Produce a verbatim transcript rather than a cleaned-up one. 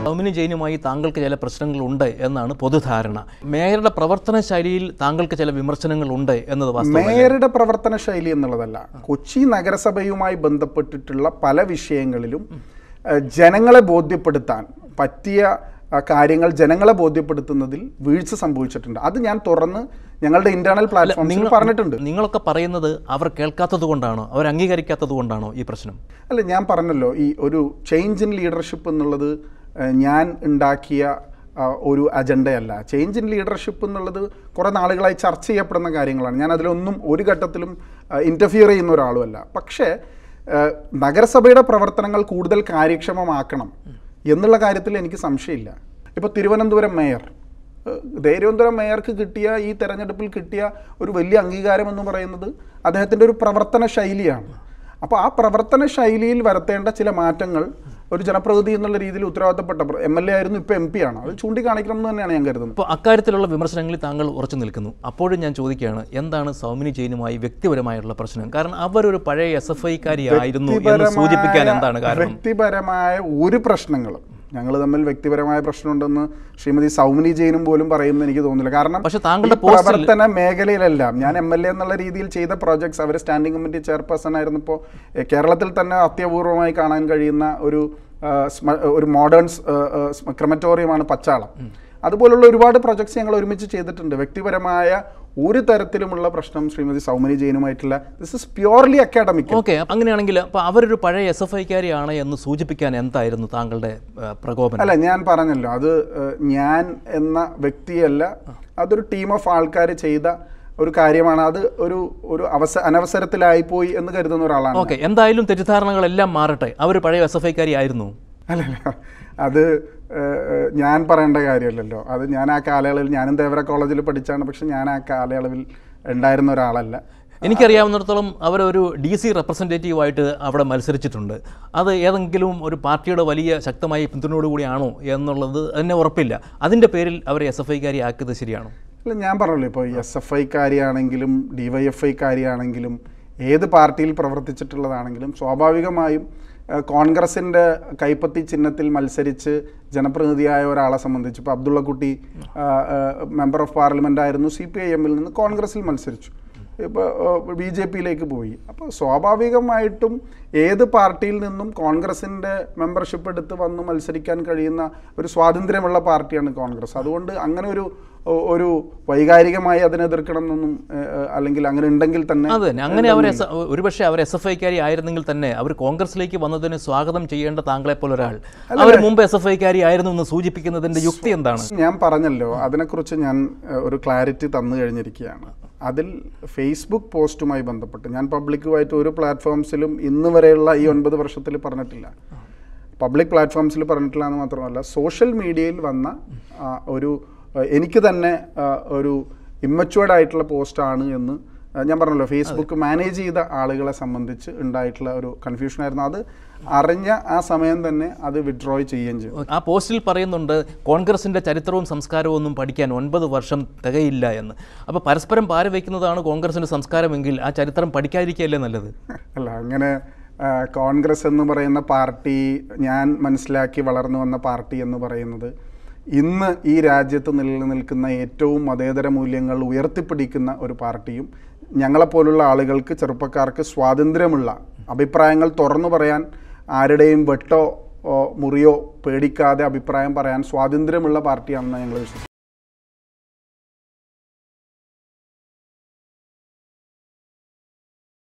സൗമിനി ജെയിനുമായി താങ്കൾക്ക് ചില പ്രശ്നങ്ങളുണ്ട് എന്നാണ് പൊതുധാരണ. മേയറുടെ പ്രവർത്തന ശൈലിയിൽ താങ്കൾക്ക് ചില വിമർശനങ്ങളുണ്ട് എന്നത് വാസ്തവമല്ലേ? മേയറുടെ പ്രവർത്തന ശൈലി എന്നുള്ളതല്ല, കൊച്ചി നഗരസഭയുമായി ബന്ധപ്പെട്ടിട്ടുള്ള പല വിഷയങ്ങളിലും ജനങ്ങളെ ബോധ്യപ്പെടുത്താൻ പറ്റിയ കാര്യങ്ങൾ ജനങ്ങളെ ബോധ്യപ്പെടുത്തുന്നതിൽ വീഴ്ച സംഭവിച്ചിട്ടുണ്ട്. അത് ഞാൻ തുറന്ന് ഞങ്ങളുടെ ഇന്റേണൽ പ്ലാറ്റ്ഫോമിൽ പറഞ്ഞിട്ടുണ്ട്. നിങ്ങളൊക്കെ പറയുന്നത് അവർ കേൾക്കാത്തത് കൊണ്ടാണോ, അവർ അംഗീകരിക്കാത്തത് കൊണ്ടാണോ ഈ പ്രശ്നം? അല്ല, ഞാൻ പറഞ്ഞല്ലോ, ഈ ഒരു ചേഞ്ച് ഇൻ ലീഡർഷിപ്പ് എന്നുള്ളത് ഞാൻ ഉണ്ടാക്കിയ ഒരു അജണ്ടയല്ല. ചേഞ്ച് ഇൻ ലീഡർഷിപ്പ് എന്നുള്ളത് കുറേ നാളുകളായി ചർച്ച ചെയ്യപ്പെടുന്ന കാര്യങ്ങളാണ്. ഞാൻ അതിലൊന്നും ഒരു ഘട്ടത്തിലും ഇൻ്റർഫിയർ ചെയ്യുന്ന ഒരാളുമല്ല. പക്ഷേ നഗരസഭയുടെ പ്രവർത്തനങ്ങൾ കൂടുതൽ കാര്യക്ഷമമാക്കണം എന്നുള്ള കാര്യത്തിൽ എനിക്ക് സംശയമില്ല. ഇപ്പോൾ തിരുവനന്തപുരം മേയർ തിരുവനന്തപുരം മേയർക്ക് കിട്ടിയ ഈ തെരഞ്ഞെടുപ്പിൽ കിട്ടിയ ഒരു വലിയ അംഗീകാരം എന്ന് പറയുന്നത് അദ്ദേഹത്തിൻ്റെ ഒരു പ്രവർത്തന ശൈലിയാണ്. അപ്പോൾ ആ പ്രവർത്തന ശൈലിയിൽ വരുത്തേണ്ട ചില മാറ്റങ്ങൾ ഒരു ജനപ്രതിനിധി എന്നുള്ള രീതിയിൽ ഉത്തരവാദിത്തപ്പെട്ട എം എൽ എ ആയിരുന്നു, ഇപ്പോൾ എം പി ആണ്, അത് ചൂണ്ടിക്കാണിക്കണം എന്ന് തന്നെയാണ് ഞാൻ കരുതുന്നത്. ഇപ്പോൾ അക്കാര്യത്തിലുള്ള വിമർശനങ്ങളിൽ താങ്കൾ ഉറച്ചു നിൽക്കുന്നു. അപ്പോഴും ഞാൻ ചോദിക്കുകയാണ്, എന്താണ് സൗമിനി ജെയിനുമായി വ്യക്തിപരമായുള്ള പ്രശ്നം? കാരണം അവരൊരു പഴയ എസ് എഫ് ഐക്കാരി ആയിരുന്നു എന്ന് സൂചിപ്പിക്കാൻ എന്താണ് കാരണം? വ്യക്തിപരമായ ഒരു പ്രശ്നങ്ങളും ഞങ്ങൾ തമ്മിൽ വ്യക്തിപരമായ പ്രശ്നമുണ്ടെന്ന് ശ്രീമതി സൗമിനി ജെയിനും പോലും പറയുമെന്ന് എനിക്ക് തോന്നുന്നില്ല. കാരണം പക്ഷേ താങ്കളുടെ പ്രവർത്തന മേഖലയിലെല്ലാം ഞാൻ എം എൽ എ എന്നുള്ള രീതിയിൽ ചെയ്ത പ്രോജക്ട്സ്, അവർ സ്റ്റാൻഡിംഗ് കമ്മിറ്റി ചെയർപേഴ്സൺ ആയിരുന്നപ്പോൾ കേരളത്തിൽ തന്നെ അത്യപൂർവമായി കാണാൻ കഴിയുന്ന ഒരു ഒരു മോഡേൺ ക്രെമറ്റോറിയമാണ് പച്ചാളം. അതുപോലുള്ള ഒരുപാട് പ്രൊജക്ട്സ് ഞങ്ങൾ ഒരുമിച്ച് ചെയ്തിട്ടുണ്ട്. വ്യക്തിപരമായ ഒരു തരത്തിലുമുള്ള പ്രശ്നം ശ്രീമതി സൗമിനി ജെയിനുമായിട്ടില്ല. This is purely academic. Okay, അങ്ങനെയാണെങ്കിൽ അപ്പോൾ അവരൊരു പഴയ എസ് എഫ് ഐക്കാരിയാണ് എന്ന് സൂചിപ്പിക്കാൻ എന്തായിരുന്നു താങ്കളുടെ പ്രകോപനം? അല്ല, ഞാൻ പറഞ്ഞല്ലോ, അത് ഞാൻ എന്ന വ്യക്തിയല്ല, അതൊരു ടീം ഓഫ് ആൾക്കാർ ചെയ്ത ഒരു കാര്യമാണ്. അത് ഒരു ഒരു അവസ അനവസരത്തിലായിപ്പോയി എന്ന് കരുതുന്ന ഒരാളാണ്. ഓക്കെ, എന്തായാലും തെറ്റിദ്ധാരണകളെല്ലാം മാറട്ടെ. അവർ പഴയ എസ് എഫ് ഐക്കാരി ആയിരുന്നു? അല്ലല്ല, അത് ഞാൻ പറയേണ്ട കാര്യമല്ലല്ലോ. അത് ഞാൻ ആ കാലയളവിൽ, ഞാനും ദേവര കോളേജിൽ പഠിച്ചാണ്, പക്ഷെ ഞാൻ ആ കാലയളവിൽ ഉണ്ടായിരുന്ന ഒരാളല്ല. എനിക്കറിയാവുന്നിടത്തോളം അവരൊരു ഡി സി റെപ്രസെൻറ്റേറ്റീവായിട്ട് അവിടെ മത്സരിച്ചിട്ടുണ്ട്. അത് ഏതെങ്കിലും ഒരു പാർട്ടിയുടെ വലിയ ശക്തമായ പിന്തുണയോടുകൂടിയാണോ എന്നുള്ളത് തന്നെ ഉറപ്പില്ല. അതിൻ്റെ പേരിൽ അവരെ എസ് എഫ് ഐക്കാരി ആക്കിയത് ശരിയാണോ? അല്ല, ഞാൻ പറഞ്ഞല്ലോ, ഇപ്പോൾ എസ് എഫ് ഐക്കാരിയാണെങ്കിലും ഡി വൈ എഫ് ഐക്കാരിയാണെങ്കിലും ഏത് പാർട്ടിയിൽ പ്രവർത്തിച്ചിട്ടുള്ളതാണെങ്കിലും സ്വാഭാവികമായും കോൺഗ്രസിൻ്റെ കൈപ്പത്തി ചിഹ്നത്തിൽ മത്സരിച്ച് ജനപ്രതിനിധിയായ ഒരാളെ സംബന്ധിച്ച്, ഇപ്പോൾ അബ്ദുള്ളക്കുട്ടി മെമ്പർ ഓഫ് പാർലമെൻ്റ് ആയിരുന്നു, സി പി ഐ എമ്മിൽ നിന്ന് കോൺഗ്രസിൽ മത്സരിച്ചു, ഇപ്പോൾ ബി ജെ പിയിലേക്ക് പോയി. അപ്പോൾ സ്വാഭാവികമായിട്ടും ഏത് പാർട്ടിയിൽ നിന്നും കോൺഗ്രസിൻ്റെ മെമ്പർഷിപ്പ് എടുത്ത് വന്ന് മത്സരിക്കാൻ കഴിയുന്ന ഒരു സ്വാതന്ത്ര്യമുള്ള പാർട്ടിയാണ് കോൺഗ്രസ്. അതുകൊണ്ട് അങ്ങനെ ഒരു ഒരു വൈകാരികമായി അതിനെ എതിർക്കണം എന്നൊന്നും, അല്ലെങ്കിൽ അങ്ങനെ ഉണ്ടെങ്കിൽ തന്നെ അതെ അങ്ങനെ അവർ ഒരുപക്ഷെ അവർ എസ് എഫ് ഐക്കാരി ആയിരുന്നെങ്കിൽ തന്നെ അവർ കോൺഗ്രസിലേക്ക് വന്നതിന് സ്വാഗതം ചെയ്യേണ്ട താങ്കളെ പോലെ ഒരാൾ അവർ മുമ്പ് എസ് എഫ് ഐക്കാരി ആയിരുന്നു എന്ന് സൂചിപ്പിക്കുന്നതിൻ്റെ യുക്തി എന്താണ്? ഞാൻ പറഞ്ഞല്ലോ, അതിനെക്കുറിച്ച് ഞാൻ ഒരു ക്ലാരിറ്റി തന്നു കഴിഞ്ഞിരിക്കുകയാണ്. അതിൽ ഫേസ്ബുക്ക് പോസ്റ്റുമായി ബന്ധപ്പെട്ട് ഞാൻ പബ്ലിക്കുമായിട്ട് ഒരു പ്ലാറ്റ്ഫോംസിലും ഇന്ന് വരെയുള്ള ഈ ഒൻപത് വർഷത്തിൽ പറഞ്ഞിട്ടില്ല. പബ്ലിക് പ്ലാറ്റ്ഫോംസിൽ പറഞ്ഞിട്ടില്ല എന്ന് മാത്രമല്ല, സോഷ്യൽ മീഡിയയിൽ വന്ന ഒരു എനിക്ക് തന്നെ ഒരു ഇമ്മച്വേർഡ് ആയിട്ടുള്ള പോസ്റ്റാണ് എന്ന് ഞാൻ പറഞ്ഞല്ലോ. ഫേസ്ബുക്ക് മാനേജ് ചെയ്ത ആളുകളെ സംബന്ധിച്ച് ഉണ്ടായിട്ടുള്ള ഒരു കൺഫ്യൂഷനായിരുന്നു. അത് അറിഞ്ഞ ആ സമയം തന്നെ അത് വിഡ്രോ ചെയ്യുകയും ചെയ്യും. ആ പോസ്റ്റിൽ പറയുന്നുണ്ട് കോൺഗ്രസിൻ്റെ ചരിത്രവും സംസ്കാരവും ഒന്നും പഠിക്കാൻ ഒൻപത് വർഷം തികയില്ല എന്ന്. അപ്പോൾ പരസ്പരം പാര വയ്ക്കുന്നതാണ് കോൺഗ്രസിൻ്റെ സംസ്കാരമെങ്കിൽ ആ ചരിത്രം പഠിക്കാതിരിക്കുകയല്ലേ നല്ലത്? അല്ല, അങ്ങനെ കോൺഗ്രസ് എന്ന് പറയുന്ന പാർട്ടി, ഞാൻ മനസ്സിലാക്കി വളർന്നു വന്ന പാർട്ടി എന്ന് പറയുന്നത് ഇന്ന് ഈ രാജ്യത്ത് നിലനിൽക്കുന്ന ഏറ്റവും മതേതര മൂല്യങ്ങൾ ഉയർത്തിപ്പിടിക്കുന്ന ഒരു പാർട്ടിയും ഞങ്ങളെപ്പോലുള്ള ആളുകൾക്ക്, ചെറുപ്പക്കാർക്ക് സ്വാതന്ത്ര്യമുള്ള അഭിപ്രായങ്ങൾ തുറന്നു പറയാൻ, ആരുടെയും വെട്ടോ മുറിയോ പേടിക്കാതെ അഭിപ്രായം പറയാൻ സ്വാതന്ത്ര്യമുള്ള പാർട്ടിയാണെന്ന് ഞങ്ങൾ വിശ്വസിക്കുന്നു.